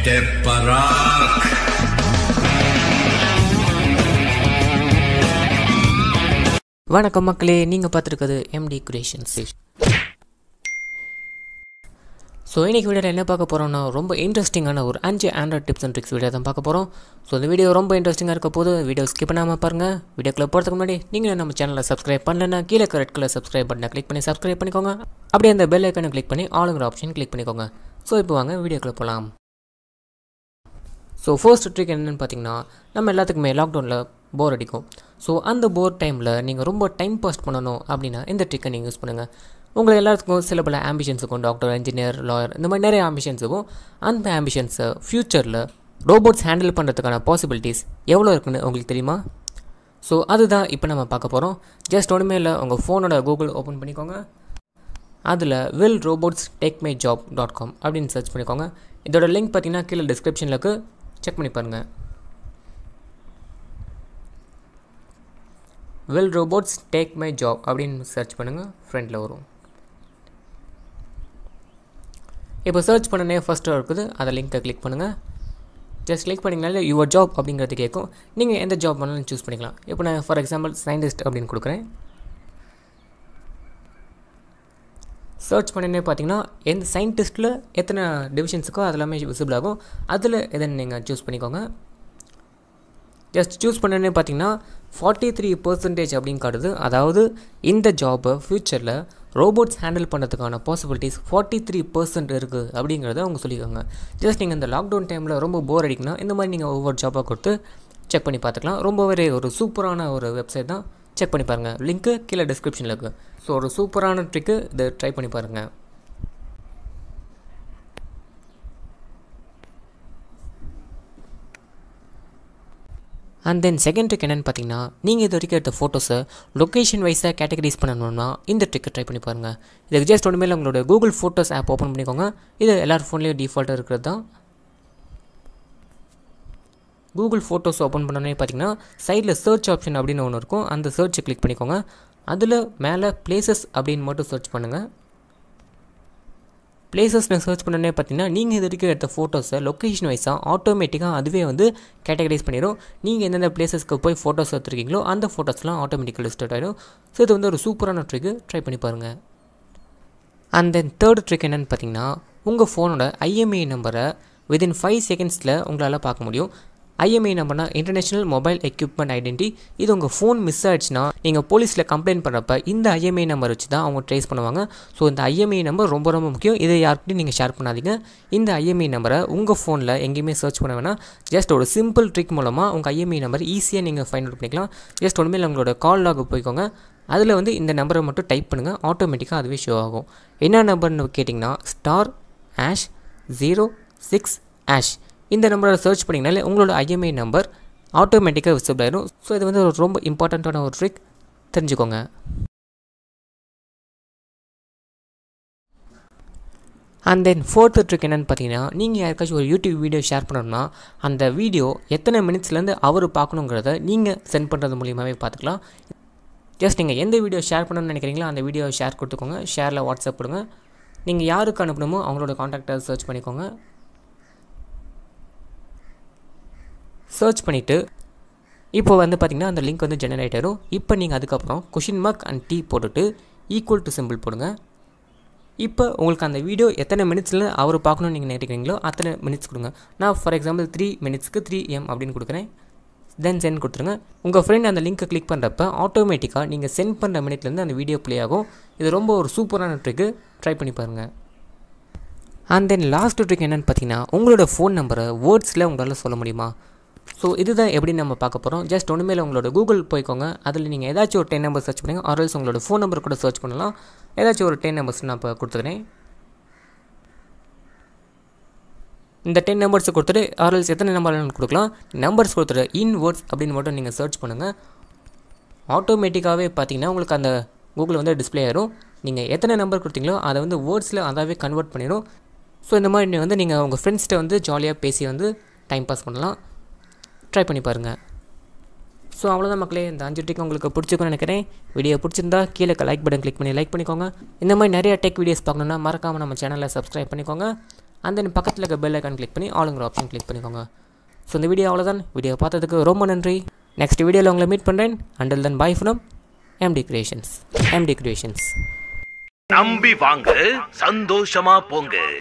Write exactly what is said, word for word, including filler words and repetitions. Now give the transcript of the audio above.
வணக்கம் மக்களே, நீங்கள் பார்த்துருக்கிறது எம்டி கிரியேஷன்ஸ். ஸோ இன்றைக்கி வீடியோவில் என்ன பார்க்க போகிறோம்னா, ரொம்ப இன்ட்ரெஸ்டிங்கான ஒரு அஞ்சு android tips and tricks video தான் பார்க்க போகிறோம். ஸோ இந்த வீடியோ ரொம்ப இன்ட்ரெஸ்டிங்காக இருக்க போது வீடியோ ஸ்கிப் பண்ணாமல் பாருங்கள். வீடியோக்குள்ளே போகிறதுக்கு முன்னாடி நீங்கள் நம்ம சேனலை சப்ஸ்கிரைப் பண்ணலன்னா கீழே ரெட் கலர் சப்ஸ்கிரைப் பட்டனை கிளிக் பண்ணி சப்ஸ்கிரைப் பண்ணிக்கோங்க. அப்படியே அந்த பெல் ஐக்கனை கிளிக் பண்ணி ஆளுங்கிற ஆப்ஷன் கிளிக் பண்ணிக்கோங்க. ஸோ இப்போ வாங்க வீடியோக்குள்ளே போகலாம். ஸோ ஃபர்ஸ்ட் ட்ரிக் என்னென்னு பார்த்தீங்கன்னா, நம்ம எல்லாத்துக்குமே லாக்டவுனில் போர் அடிக்கும். ஸோ அந்த போர் டைமில் நீங்கள் ரொம்ப டைம் பாஸ் பண்ணணும் அப்படின்னா இந்த ட்ரிக்கை நீங்கள் யூஸ் பண்ணுங்கள். உங்களை எல்லாத்துக்கும் சில பல ஆம்பிஷன்ஸ் இருக்கும், டாக்டர், இன்ஜினியர், லாயர், இந்த மாதிரி நிறைய ஆம்பிஷன்ஸ் இருக்கும். அந்த ஆம்பிஷன்ஸை ஃப்யூச்சரில் ரோபோட்ஸ் ஹேண்டில் பண்ணுறதுக்கான பாசிபிலிட்டிஸ் எவ்வளோ இருக்குன்னு உங்களுக்கு தெரியுமா? ஸோ அதுதான் இப்போ நம்ம பார்க்க போகிறோம். ஜஸ்ட் ஒன்றுமே இல்லை, உங்கள் ஃபோனோட கூகுள் ஓப்பன் பண்ணிக்கோங்க. அதில் will robots take my job dot com அப்படின்னு சர்ச் பண்ணிக்கோங்க. இதோட லிங்க் பார்த்தீங்கன்னா கீழே டிஸ்கிரிப்ஷனில் இருக்குது, செக் பண்ணி பாருங்கள். Will robots take my job அப்படின்னு சர்ச் பண்ணுங்கள், ஃப்ரண்டில் வரும். இப்போ சர்ச் பண்ணனே ஃபஸ்ட்டாக இருக்குது, அதை லிங்க்கை கிளிக் பண்ணுங்கள். ஜஸ்ட் கிளிக் பண்ணிங்கனாலே யுவர் ஜாப் அப்படிங்கிறது கேட்கும். நீங்கள் எந்த ஜாப் வேணாலும் சூஸ் பண்ணிக்கலாம். இப்போ நான் ஃபார் எக்ஸாம்பிள் சயின்டிஸ்ட் அப்படின்னு கொடுக்குறேன். சர்ச் பண்ணினே பார்த்தீங்கன்னா எந்த சயின்டிஸ்ட்டில் எத்தனை டிவிஷன்ஸுக்கோ அது எல்லாமே விசிபிள் ஆகும். அதில் எதன்னு நீங்கள் சூஸ் பண்ணிக்கோங்க. ஜஸ்ட் சூஸ் பண்ணனே பார்த்தீங்கன்னா ஃபார்ட்டி த்ரீ பர்சன்டேஜ் அப்படின்னு காட்டுது. அதாவது இந்த ஜாபை ஃப்யூச்சரில் ரோபோட்ஸ் ஹேண்டில் பண்ணுறதுக்கான பாசிபிலிட்டிஸ் ஃபார்ட்டி த்ரீ பர்சன்ட் இருக்குது அப்படிங்கிறத அவங்க சொல்லியிருக்காங்க. ஜஸ்ட் நீங்கள் இந்த லாக்டவுன் டைமில் ரொம்ப போர் அடிக்குன்னா இந்த மாதிரி நீங்கள் ஒவ்வொரு ஜாபாக கொடுத்து செக் பண்ணி பார்த்துக்கலாம். ரொம்பவே ஒரு சூப்பரான ஒரு வெப்சைட் தான், செக் பண்ணி பாருங்கள். லிங்க்கு கீழே டிஸ்கிரிப்ஷனில் இருக்குது. ஸோ ஒரு சூப்பரான ட்ரிக்கு, இதை ட்ரை பண்ணி பாருங்கள். அண்ட் தென் செகண்ட் ட்ரிக் என்னென்னு பார்த்தீங்கன்னா, நீங்கள் இது வரைக்கும் எடுத்த ஃபோட்டோஸை லொக்கேஷன் வைஸாக கேட்டகரைஸ் பண்ணணும்னா இந்த ட்ரிக்கை ட்ரை பண்ணி பாருங்கள். இதுக்கு ஜஸ்ட் ஒன்றுமே இல்லை, உங்களோட கூகுள் ஃபோட்டோஸ் ஆப் ஓப்பன் பண்ணிக்கோங்க. இது எல்லார் ஃபோன்லேயும் டிஃபால்ட்டாக இருக்கிறது தான். கூகுள் ஃபோட்டோஸ் ஓப்பன் பண்ணோன்னே பார்த்தீங்கன்னா சைடில் சர்ச் ஆப்ஷன் அப்படின்னு ஒன்று இருக்கும். அந்த சர்ச்சை கிளிக் பண்ணிக்கோங்க. அதில் மேலே பிளேசஸ் அப்படின்னு மட்டும் சர்ச் பண்ணுங்கள். பிளேசஸ்னு சர்ச் பண்ணனே பார்த்தீங்கன்னா நீங்கள் இது வரைக்கும் எடுத்த ஃபோட்டோஸை லொக்கேஷன் வைஸாக ஆட்டோமேட்டிக்காக அதுவே வந்து கேட்டகரைஸ் பண்ணிடும். நீங்கள் எந்தெந்த பிளேசஸ்க்கு போய் ஃபோட்டோஸ் எடுத்துருக்கீங்களோ அந்த ஃபோட்டோஸ்லாம் ஆட்டோமேட்டிக்காக லிஸ்ட் ஆகிடும். ஸோ இது வந்து ஒரு சூப்பரான ட்ரிக்கு, ட்ரை பண்ணி பாருங்கள். அண்ட் தென் தேர்ட் ட்ரிக் என்னென்னு பார்த்தீங்கன்னா, உங்கள் ஃபோனோட ஐஎம்இ நம்பரை வித்தின் ஃபைவ் செகண்ட்ஸில் உங்களால் பார்க்க முடியும். ஐஎம்இ நம்பர்னா இன்டர்நேஷ்னல் மொபைல் எக்யூப்மெண்ட் ஐடென்டி. இது உங்கள் ஃபோன் மிஸ் ஆகிடுச்சுன்னா நீங்கள் போலீஸில் கம்ப்ளைண்ட் பண்ணுறப்ப இந்த ஐஎம்இ நம்பர் வச்சு தான் அவங்க ட்ரேஸ் பண்ணுவாங்க. ஸோ இந்த ஐஎம்இ நம்பர் ரொம்ப ரொம்ப முக்கியம். இதை யாருக்கிட்டையும் நீங்கள் ஷேர் பண்ணாதீங்க. இந்த ஐஎம்இ நம்பரை உங்கள் ஃபோனில் எங்கேயுமே சர்ச் பண்ண வேணாம். ஜஸ்ட் ஒரு சிம்பிள் ட்ரிக் மூலமாக உங்கள் ஐஎம்இ நம்பர் ஈஸியாக நீங்கள் ஃபைண்ட் அவுட் பண்ணிக்கலாம். ஜஸ்ட் ஒன்றுமே இல்லை, உங்களோட கால் லாக் போய்க்கோங்க. அதில் வந்து இந்த நம்பரை மட்டும் டைப் பண்ணுங்கள், ஆட்டோமேட்டிக்காக அதுவே ஷோ ஆகும். என்ன நம்பர்னு கேட்டிங்கன்னா star hash zero six hash. இந்த நம்பரை சர்ச் பண்ணிங்கனாலே உங்களோட ஐஎம்இ நம்பர் ஆட்டோமேட்டிக்காக விசிபிள் ஆயிடும். ஸோ இது வந்து ஒரு ரொம்ப இம்பார்ட்டண்ட்டான ஒரு ட்ரிக், தெரிஞ்சுக்கோங்க. அண்ட் தென் ஃபோர்த் ட்ரிக் என்னென்னு பார்த்தீங்கன்னா, நீங்கள் யாருக்காச்சும் ஒரு யூடியூப் வீடியோ ஷேர் பண்ணணும்னா அந்த வீடியோ எத்தனை மினிட்ஸ்லேருந்து அவர் பார்க்கணுங்கிறத நீங்கள் சென்ட் பண்ணுறது மூலியமாகவே பார்த்துக்கலாம். ஜஸ்ட் நீங்கள் எந்த வீடியோ ஷேர் பண்ணணும்னு நினைக்கிறீங்களோ அந்த வீடியோ ஷேர் கொடுத்துக்கோங்க. ஷேரில் வாட்ஸ்அப் கொடுங்க. நீங்கள் யாருக்கு அனுப்பணுமோ அவங்களோட கான்டாக்டை சர்ச் பண்ணிக்கோங்க. சர்ச் பண்ணிவிட்டு இப்போ வந்து பார்த்திங்கன்னா அந்த லிங்க் வந்து ஜெனரேட் ஆகிடும். இப்போ நீங்கள் அதுக்கப்புறம் கொஷின் மார்க் அண்ட் டி போட்டுட்டு ஈக்குவல் டு சிம்பிள் போடுங்க. இப்போ உங்களுக்கு அந்த வீடியோ எத்தனை மினிட்ஸில் அவர் பார்க்கணும்னு நீங்கள் நினைக்கிறீங்களோ அத்தனை மினிட்ஸ் கொடுங்க. நான் ஃபார் எக்ஸாம்பிள் த்ரீ மினிட்ஸ்க்கு த்ரீ எம் அப்படின்னு கொடுக்குறேன். தென் சென்ட் கொடுத்துருங்க. உங்கள் ஃப்ரெண்ட் அந்த லிங்க்கை கிளிக் பண்ணுறப்ப ஆட்டோமேட்டிக்காக நீங்கள் சென்ட் பண்ணுற மினிட்லேருந்து அந்த வீடியோ ப்ளே ஆகும். இது ரொம்ப ஒரு சூப்பரான ட்ரிக்கு, ட்ரை பண்ணி பாருங்கள். அண்ட் தென் லாஸ்ட் ட்ரிக் என்னென்னு பார்த்தீங்கன்னா, உங்களோட ஃபோன் நம்பரை வேர்ட்ஸில் உங்களால் சொல்ல முடியுமா? ஸோ இதுதான் எப்படி நம்ம பார்க்க போகிறோம். ஜஸ்ட் ஒன்றுமே இல்லை, உங்களோட கூகுள் போய்க்கோங்க. அதில் நீங்கள் ஏதாச்சும் ஒரு டென் நம்பர் சர்ச் பண்ணுங்க. ஆர்எல்ஸ் உங்களோட ஃபோன் நம்பர் கூட சர்ச் பண்ணலாம். ஏதாச்சும் ஒரு டென் நம்பர்ஸ் நான் இப்போ கொடுத்துக்கிறேன். இந்த டென் நம்பர்ஸை கொடுத்துட்டு ஆர்எல்ஸ் எத்தனை நம்பர் கொடுக்கலாம், நம்பர்ஸ் கொடுத்துட்டு இன் வேர்ட்ஸ் அப்படின்னு மட்டும் நீங்கள் சர்ச் பண்ணுங்கள். ஆட்டோமேட்டிக்காகவே பார்த்தீங்கன்னா உங்களுக்கு அந்த கூகுள் வந்து டிஸ்பிளே ஆகிடும். நீங்கள் எத்தனை நம்பர் கொடுத்தீங்களோ அதை வந்து வேர்ட்ஸில் அதாவே கன்வெர்ட் பண்ணிடும். ஸோ இந்த மாதிரி வந்து நீங்கள் உங்கள் ஃப்ரெண்ட்ஸ்கிட்ட வந்து ஜாலியாக பேசி வந்து டைம் பாஸ் பண்ணலாம். ட்ரை பண்ணி பாருங்கள். ஸோ அவ்வளோதான் மக்களே, இந்த அஞ்சு ட்ரிக் உங்களுக்கு பிடிச்சிருக்குன்னு நினைக்கிறேன். வீடியோ பிடிச்சிருந்தா கீழே லைக் பட்டன் கிளிக் பண்ணி லைக் பண்ணிக்கோங்க. இந்த மாதிரி நிறைய டெக் வீடியோஸ் பார்க்கணுன்னா மறக்காமல் நம்ம சேனலை சப்ஸ்கிரைப் பண்ணிக்கோங்க. அண்ட் தென் பக்கத்தில் இருக்க பெல் ஐக்கான் கிளிக் பண்ணி ஆளுங்கிற ஆப்ஷன் கிளிக் பண்ணிக்கோங்க. ஸோ இந்த வீடியோ அவ்வளோதான். வீடியோ பார்த்ததுக்கு ரொம்ப நன்றி. நெக்ஸ்ட் வீடியோவில் உங்களை மீட் பண்ணுறேன். Until then bye from MT creations. MT creations. நம்பி வாங்க, சந்தோஷமா போங்க.